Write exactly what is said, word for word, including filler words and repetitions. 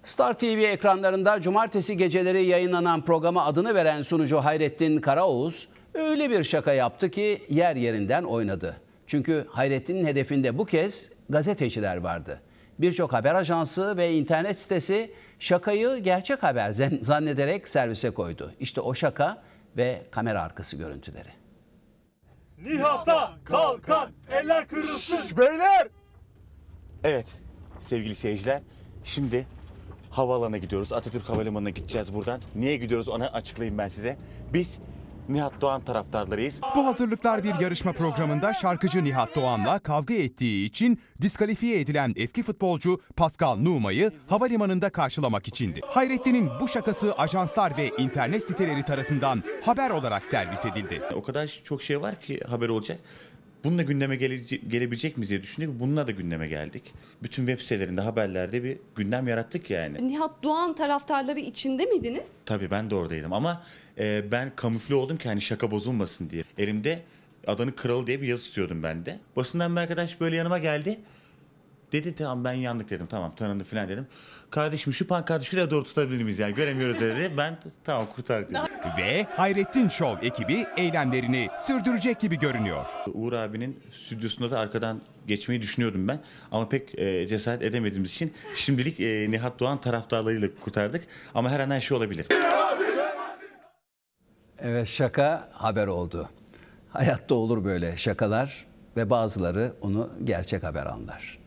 Star T V ekranlarında cumartesi geceleri yayınlanan programa adını veren sunucu Hayrettin Karaoğuz öyle bir şaka yaptı ki yer yerinden oynadı. Çünkü Hayrettin'in hedefinde bu kez gazeteciler vardı. Birçok haber ajansı ve internet sitesi şakayı gerçek haber zannederek servise koydu. İşte o şaka ve kamera arkası görüntüleri. Nihat'a kalkan eller kırılsın. Şş, beyler! Evet sevgili seyirciler, şimdi havaalanına gidiyoruz. Atatürk Havalimanı'na gideceğiz buradan. Niye gidiyoruz onu açıklayayım ben size. Biz Nihat Doğan taraftarlarıyız. Bu hazırlıklar bir yarışma programında şarkıcı Nihat Doğan'la kavga ettiği için diskalifiye edilen eski futbolcu Pascal Nouma'yı havalimanında karşılamak içindi. Hayrettin'in bu şakası ajanslar ve internet siteleri tarafından haber olarak servis edildi. O kadar çok şey var ki haber olacak. Bununla gündeme gelece- gelebilecek miyiz diye düşündük. Bununla da gündeme geldik. Bütün web sitelerinde, haberlerde bir gündem yarattık yani. Nihat Doğan taraftarları içinde miydiniz? Tabii ben de oradaydım ama e, ben kamufle oldum ki hani şaka bozulmasın diye. Elimde Adanın Kralı diye bir yazı tutuyordum ben de. Basından bir arkadaş böyle yanıma geldi. Dedi tamam ben yandık dedim, tamam tanındı falan dedim. Kardeşim şu pankartı şuraya doğru tutabilir miyiz yani göremiyoruz dedi. Ben tamam kurtar dedim. Ve Hayrettin Show ekibi eylemlerini sürdürecek gibi görünüyor. Uğur abinin stüdyosunda da arkadan geçmeyi düşünüyordum ben. Ama pek e, cesaret edemediğimiz için şimdilik e, Nihat Doğan taraftarlarıyla kurtardık. Ama her an her şey olabilir. Evet, şaka haber oldu. Hayatta olur böyle şakalar ve bazıları onu gerçek haber anlar.